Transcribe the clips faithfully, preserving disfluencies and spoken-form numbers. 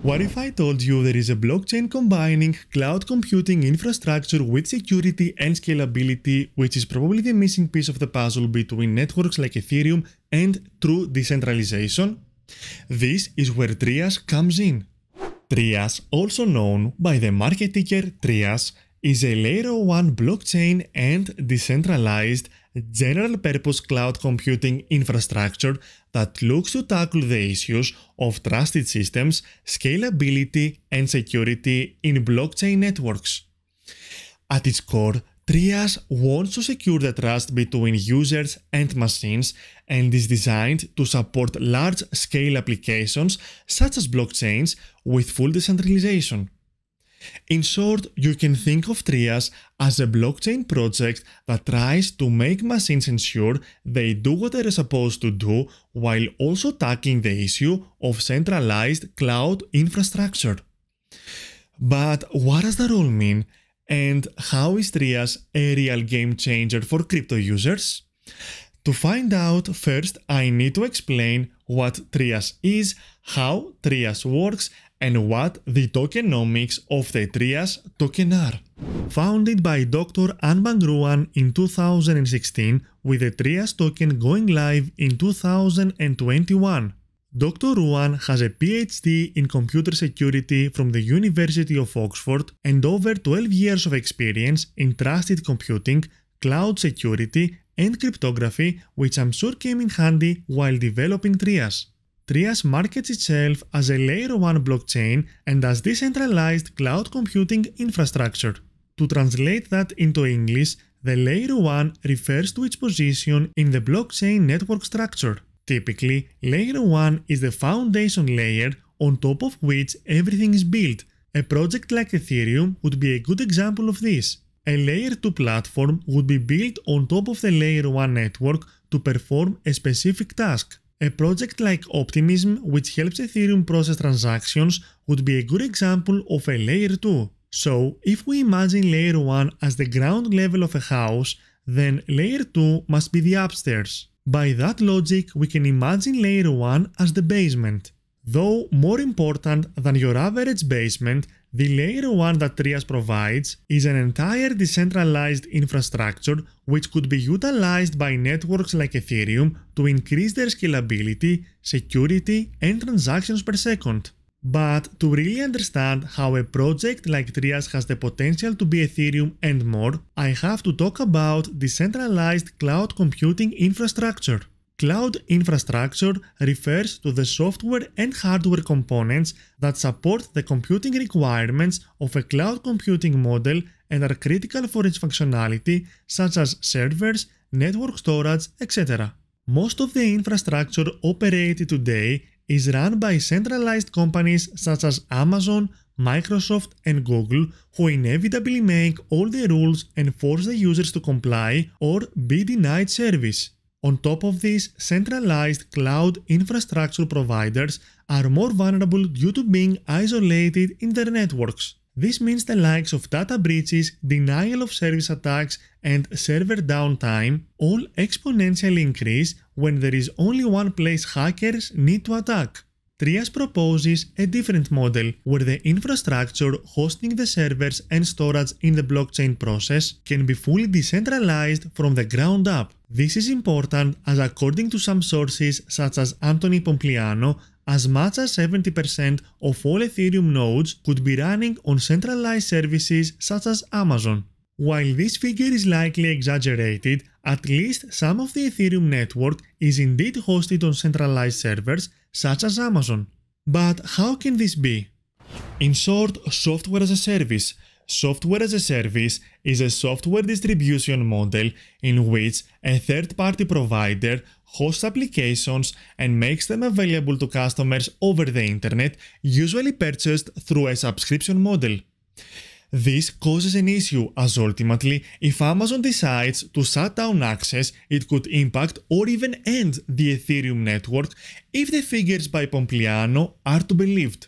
What if I told you there is a blockchain combining cloud computing infrastructure with security and scalability, which is probably the missing piece of the puzzle between networks like Ethereum and true decentralization? This is where TRIAS comes in. TRIAS, also known by the market ticker TRIAS, is a layer one blockchain and decentralized general-purpose cloud computing infrastructure that looks to tackle the issues of trusted systems, scalability, and security in blockchain networks. At its core, TRIAS wants to secure the trust between users and machines and is designed to support large-scale applications such as blockchains with full decentralization. In short, you can think of TRIAS as a blockchain project that tries to make machines ensure they do what they're supposed to do while also tackling the issue of centralized cloud infrastructure. But what does that all mean? And how is TRIAS a real game changer for crypto users? To find out, first I need to explain what TRIAS is, how TRIAS works, and what the tokenomics of the TRIAS token are. Founded by Doctor Anbang Ruan in two thousand sixteen, with the TRIAS token going live in two thousand twenty-one. Doctor Ruan has a PhD in computer security from the University of Oxford and over twelve years of experience in trusted computing, cloud security, and cryptography, which I'm sure came in handy while developing TRIAS. TRIAS markets itself as a layer one blockchain and as decentralized cloud computing infrastructure. To translate that into English, the layer one refers to its position in the blockchain network structure. Typically, layer one is the foundation layer on top of which everything is built. A project like Ethereum would be a good example of this. A layer two platform would be built on top of the layer one network to perform a specific task. A project like Optimism, which helps Ethereum process transactions, would be a good example of a layer two. So, if we imagine layer one as the ground level of a house, then layer two must be the upstairs. By that logic, we can imagine layer one as the basement. Though more important than your average basement, the layer one that TRIAS provides is an entire decentralized infrastructure which could be utilized by networks like Ethereum to increase their scalability, security, and transactions per second. But to really understand how a project like TRIAS has the potential to be Ethereum and more, I have to talk about decentralized cloud computing infrastructure. Cloud infrastructure refers to the software and hardware components that support the computing requirements of a cloud computing model and are critical for its functionality, such as servers, network storage, et cetera. Most of the infrastructure operated today is run by centralized companies such as Amazon, Microsoft, and Google, who inevitably make all the rules and force the users to comply or be denied service. On top of this, centralized cloud infrastructure providers are more vulnerable due to being isolated in their networks. This means the likes of data breaches, denial of service attacks, and server downtime all exponentially increase when there is only one place hackers need to attack. TRIAS proposes a different model where the infrastructure hosting the servers and storage in the blockchain process can be fully decentralized from the ground up. This is important as, according to some sources such as Anthony Pompliano, as much as seventy percent of all Ethereum nodes could be running on centralized services such as Amazon. While this figure is likely exaggerated, at least some of the Ethereum network is indeed hosted on centralized servers such as Amazon. But how can this be? In short, software as a service. Software as a service is a software distribution model in which a third-party provider hosts applications and makes them available to customers over the internet, usually purchased through a subscription model. This causes an issue as ultimately, if Amazon decides to shut down access, it could impact or even end the Ethereum network if the figures by Pompliano are to be believed.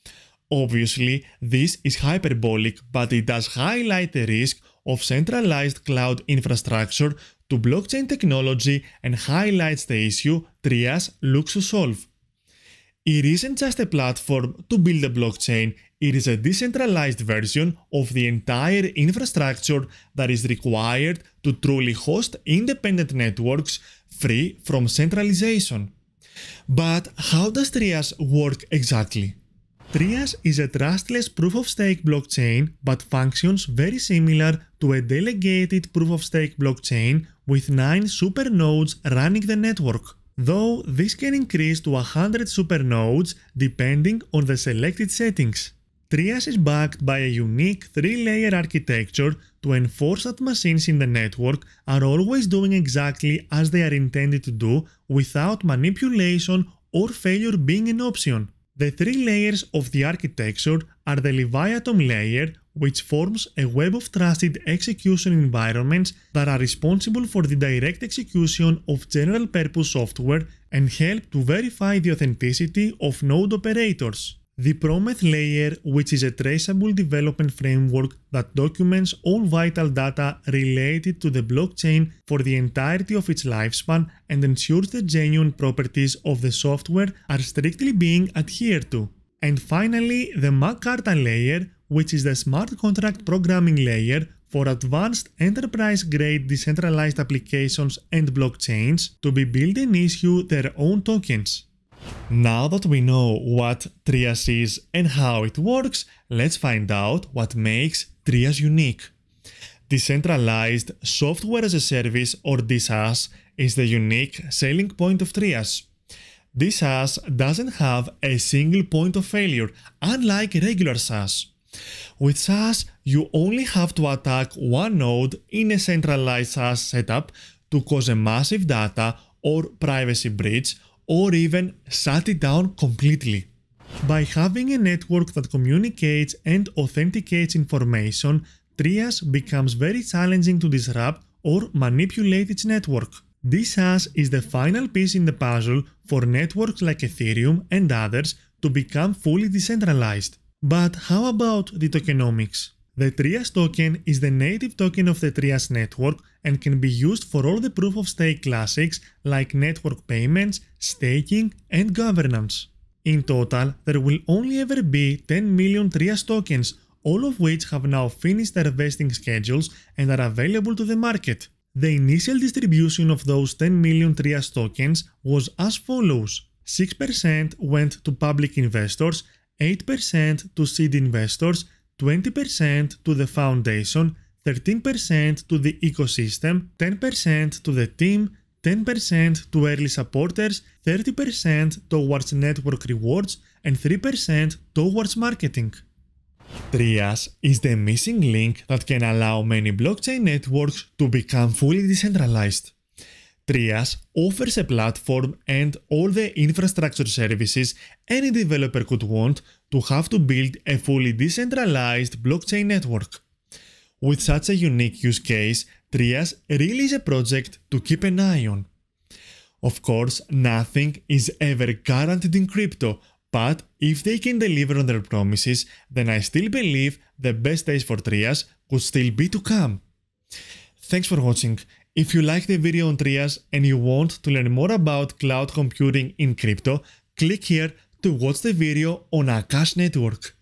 Obviously, this is hyperbolic, but it does highlight the risk of centralized cloud infrastructure to blockchain technology and highlights the issue TRIAS looks to solve. It isn't just a platform to build a blockchain, it is a decentralized version of the entire infrastructure that is required to truly host independent networks free from centralization. But how does TRIAS work exactly? TRIAS is a trustless proof-of-stake blockchain but functions very similar to a delegated proof-of-stake blockchain with nine supernodes running the network, though this can increase to one hundred supernodes depending on the selected settings. TRIAS is backed by a unique three-layer architecture to enforce that machines in the network are always doing exactly as they are intended to do without manipulation or failure being an option. The three layers of the architecture are the Leviathan layer, which forms a web of trusted execution environments that are responsible for the direct execution of general-purpose software and help to verify the authenticity of node operators. The Prometheus layer, which is a traceable development framework that documents all vital data related to the blockchain for the entirety of its lifespan and ensures the genuine properties of the software are strictly being adhered to. And finally, the McCartan layer, which is the smart contract programming layer for advanced enterprise-grade decentralized applications and blockchains to be built and issue their own tokens. Now that we know what TRIAS is and how it works, let's find out what makes TRIAS unique. Decentralized Software as a Service, or DSaaS, is the unique selling point of TRIAS. DSaaS doesn't have a single point of failure, unlike regular SaaS. With SaaS, you only have to attack one node in a centralized SaaS setup to cause a massive data or privacy breach, or even shut it down completely. By having a network that communicates and authenticates information, TRIAS becomes very challenging to disrupt or manipulate its network. DSaaS is the final piece in the puzzle for networks like Ethereum and others to become fully decentralized. But how about the tokenomics? The TRIAS token is the native token of the TRIAS network and can be used for all the proof-of-stake classics like network payments, staking, and governance. In total, there will only ever be ten million TRIAS tokens, all of which have now finished their vesting schedules and are available to the market. The initial distribution of those ten million TRIAS tokens was as follows: six percent went to public investors, eight percent to seed investors, twenty percent to the foundation, thirteen percent to the ecosystem, ten percent to the team, ten percent to early supporters, thirty percent towards network rewards, and three percent towards marketing. TRIAS is the missing link that can allow many blockchain networks to become fully decentralized. TRIAS offers a platform and all the infrastructure services any developer could want to have to build a fully decentralized blockchain network. With such a unique use case, TRIAS really is a project to keep an eye on. Of course, nothing is ever guaranteed in crypto, but if they can deliver on their promises, then I still believe the best days for TRIAS could still be to come. Thanks for watching. If you like the video on TRIAS and you want to learn more about cloud computing in crypto, click here to watch the video on Akash Network.